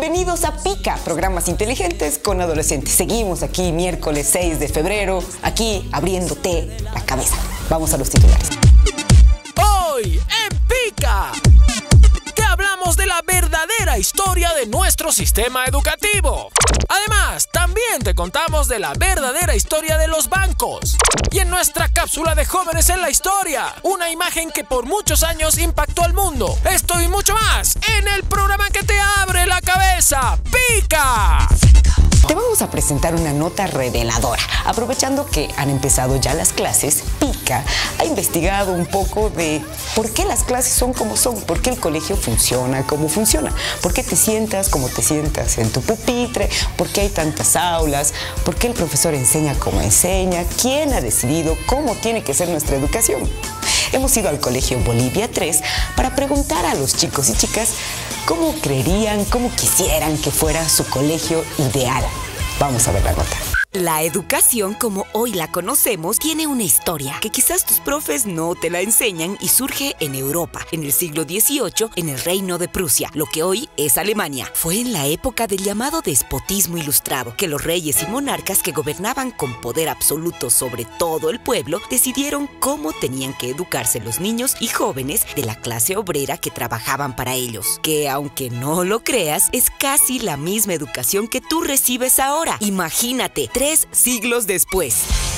Bienvenidos a Pica, programas inteligentes con adolescentes. Seguimos aquí miércoles 6 de febrero, aquí abriéndote la cabeza. Vamos a los titulares. Hoy en Pica, que hablamos de la verdadera historia de nuestro sistema educativo. Además, también te contamos de la verdadera historia de los bancos. Y en nuestra cápsula de jóvenes en la historia, una imagen que por muchos años impactó al mundo. Esto y mucho más en el programa que te abre la cabeza, Pica. Te vamos a presentar una nota reveladora. Aprovechando que han empezado ya las clases, Pica ha investigado un poco de por qué las clases son como son, por qué el colegio funciona como funciona, por qué te sientas como te sientas en tu pupitre, por qué hay tantas aulas, por qué el profesor enseña como enseña, quién ha decidido cómo tiene que ser nuestra educación. Hemos ido al Colegio Bolivia 3 para preguntar a los chicos y chicas cómo creerían, cómo quisieran que fuera su colegio ideal. Vamos a ver la nota. La educación, como hoy la conocemos, tiene una historia que quizás tus profes no te la enseñan y surge en Europa, en el siglo XVIII, en el Reino de Prusia, lo que hoy es Alemania. Fue en la época del llamado despotismo ilustrado que los reyes y monarcas que gobernaban con poder absoluto sobre todo el pueblo decidieron cómo tenían que educarse los niños y jóvenes de la clase obrera que trabajaban para ellos, que aunque no lo creas, es casi la misma educación que tú recibes ahora. Imagínate, 3 siglos después.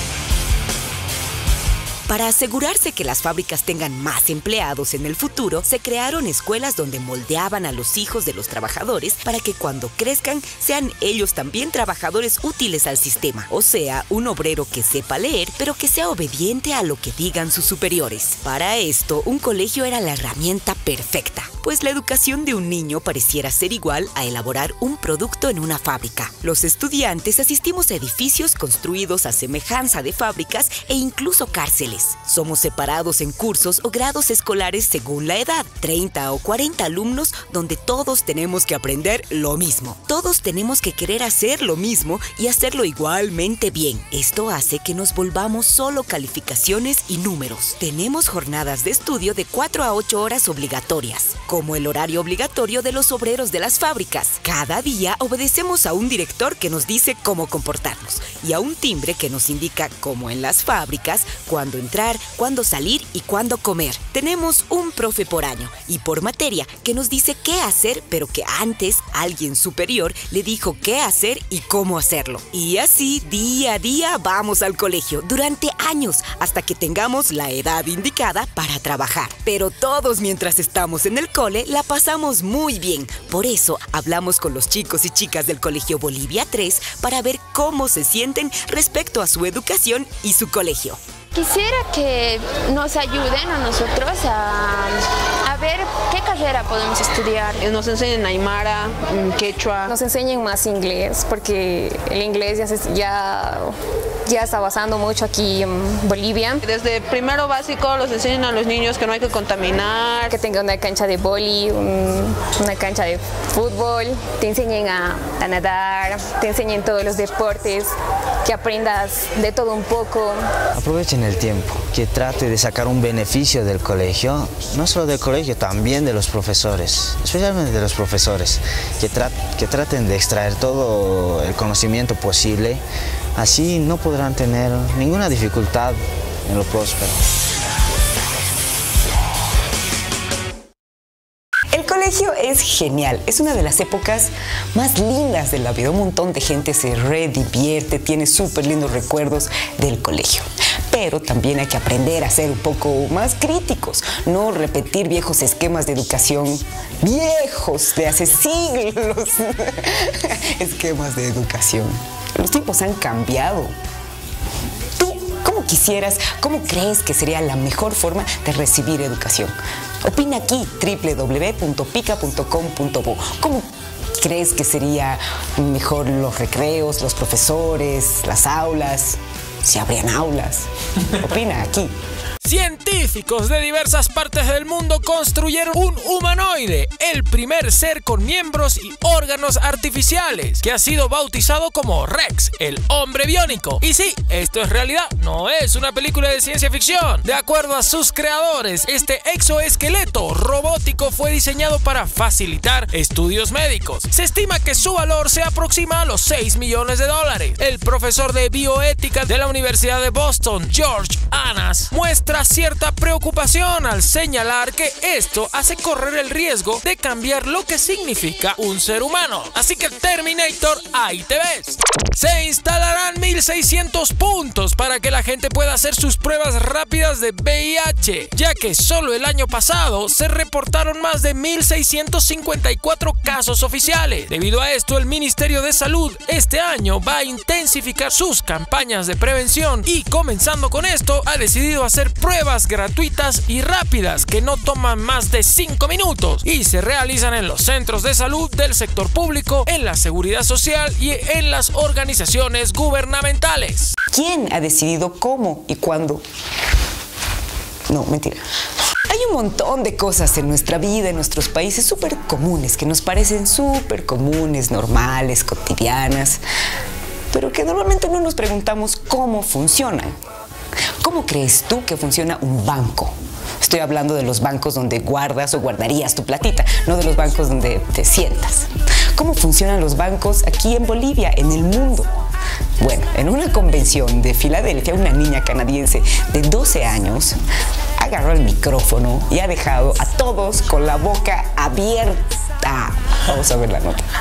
Para asegurarse que las fábricas tengan más empleados en el futuro, se crearon escuelas donde moldeaban a los hijos de los trabajadores para que cuando crezcan sean ellos también trabajadores útiles al sistema. O sea, un obrero que sepa leer, pero que sea obediente a lo que digan sus superiores. Para esto, un colegio era la herramienta perfecta, pues la educación de un niño pareciera ser igual a elaborar un producto en una fábrica. Los estudiantes asistimos a edificios construidos a semejanza de fábricas e incluso cárceles. Somos separados en cursos o grados escolares según la edad, 30 o 40 alumnos donde todos tenemos que aprender lo mismo. Todos tenemos que querer hacer lo mismo y hacerlo igualmente bien. Esto hace que nos volvamos solo calificaciones y números. Tenemos jornadas de estudio de 4 a 8 horas obligatorias, como el horario obligatorio de los obreros de las fábricas. Cada día obedecemos a un director que nos dice cómo comportarnos y a un timbre que nos indica, como en las fábricas, cuándo entrar, cuándo salir y cuándo comer. Tenemos un profe por año y por materia que nos dice qué hacer, pero que antes alguien superior le dijo qué hacer y cómo hacerlo. Y así día a día vamos al colegio durante años hasta que tengamos la edad indicada para trabajar. Pero todos mientras estamos en el cole la pasamos muy bien. Por eso hablamos con los chicos y chicas del Colegio Bolivia 3 para ver cómo se sienten respecto a su educación y su colegio. Quisiera que nos ayuden a nosotros a ver qué carrera podemos estudiar. Nos enseñan aymara, quechua. Nos enseñan más inglés porque el inglés ya está avanzando mucho aquí en Bolivia. Desde primero básico los enseñan a los niños que no hay que contaminar. Que tenga una cancha de vóley, una cancha de fútbol. Te enseñen a nadar, te enseñen todos los deportes, que aprendas de todo un poco. Aprovechen el tiempo, que trate de sacar un beneficio del colegio, no solo del colegio, también de los profesores, especialmente de los profesores, que traten de extraer todo el conocimiento posible, así no podrán tener ninguna dificultad en lo próspero. El colegio es genial, es una de las épocas más lindas de la vida. Un montón de gente se redivierte, tiene súper lindos recuerdos del colegio. Pero también hay que aprender a ser un poco más críticos, no repetir viejos esquemas de educación, viejos de hace siglos. Esquemas de educación. Los tiempos han cambiado. ¿Tú cómo quisieras, cómo crees que sería la mejor forma de recibir educación? Opina aquí, www.pica.com.bo. ¿Cómo crees que sería mejor los recreos, los profesores, las aulas? Si habrían aulas. Opina aquí. Científicos de diversas partes del mundo construyeron un humanoide, el primer ser con miembros y órganos artificiales, que ha sido bautizado como Rex, el hombre biónico. Y sí, esto es realidad, no es una película de ciencia ficción. De acuerdo a sus creadores, este exoesqueleto robótico fue diseñado para facilitar estudios médicos. Se estima que su valor se aproxima a los $6 millones. El profesor de bioética de la Universidad de Boston, George Annas, muestra cierta preocupación al señalar que esto hace correr el riesgo de cambiar lo que significa un ser humano. Así que Terminator, ahí te ves. Se instalarán 1.600 puntos para que la gente pueda hacer sus pruebas rápidas de VIH, ya que solo el año pasado se reportaron más de 1.654 casos oficiales. Debido a esto, el Ministerio de Salud este año va a intensificar sus campañas de prevención y, comenzando con esto, ha decidido hacer pruebas gratuitas y rápidas que no toman más de 5 minutos y se realizan en los centros de salud del sector público, en la seguridad social y en las organizaciones gubernamentales. ¿Quién ha decidido cómo y cuándo? No, mentira. Hay un montón de cosas en nuestra vida, en nuestros países, súper comunes, que nos parecen súper comunes, normales, cotidianas, pero que normalmente no nos preguntamos cómo funcionan. ¿Cómo crees tú que funciona un banco? Estoy hablando de los bancos donde guardas o guardarías tu platita, no de los bancos donde te sientas. ¿Cómo funcionan los bancos aquí en Bolivia, en el mundo? Bueno, en una convención de Filadelfia, una niña canadiense de 12 años agarró el micrófono y ha dejado a todos con la boca abierta. Vamos a ver la nota.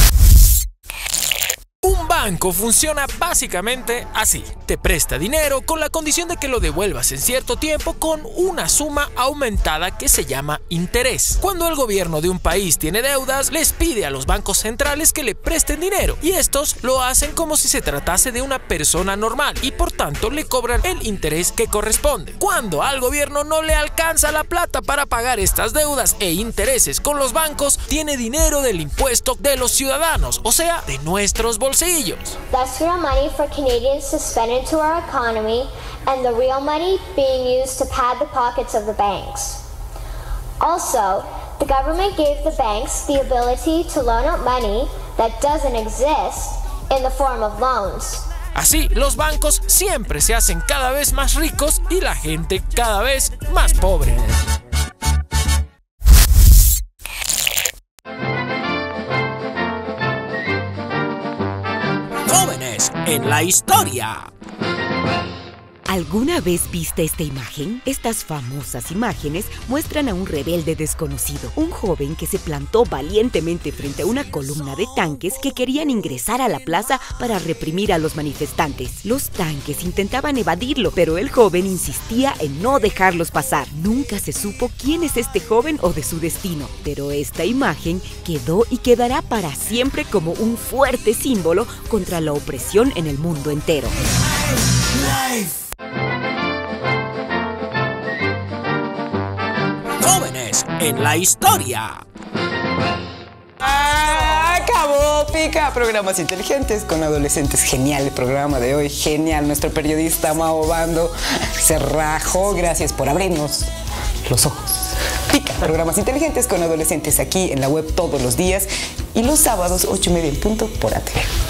Un banco funciona básicamente así. Te presta dinero con la condición de que lo devuelvas en cierto tiempo con una suma aumentada que se llama interés. Cuando el gobierno de un país tiene deudas, les pide a los bancos centrales que le presten dinero y estos lo hacen como si se tratase de una persona normal y por tanto le cobran el interés que corresponde. Cuando al gobierno no le alcanza la plata para pagar estas deudas e intereses con los bancos, tiene dinero del impuesto de los ciudadanos, o sea, de nuestros bolsillos. That's real money for Canadians to spend into our economy and the real money being used to pad the pockets of the banks. Also, the government gave the banks the ability to loan out money that doesn't exist in the form of loans. Así, los bancos siempre se hacen cada vez más ricos y la gente cada vez más pobre. Jóvenes en la historia. ¿Alguna vez viste esta imagen? Estas famosas imágenes muestran a un rebelde desconocido, un joven que se plantó valientemente frente a una columna de tanques que querían ingresar a la plaza para reprimir a los manifestantes. Los tanques intentaban evadirlo, pero el joven insistía en no dejarlos pasar. Nunca se supo quién es este joven o de su destino, pero esta imagen quedó y quedará para siempre como un fuerte símbolo contra la opresión en el mundo entero. Jóvenes en la historia. Acabó Pica, programas inteligentes con adolescentes. Genial el programa de hoy, genial. Nuestro periodista Mao Bando se rajó. Gracias por abrirnos los ojos. Pica, programas inteligentes con adolescentes aquí en la web todos los días y los sábados 8:30 en punto por ATV.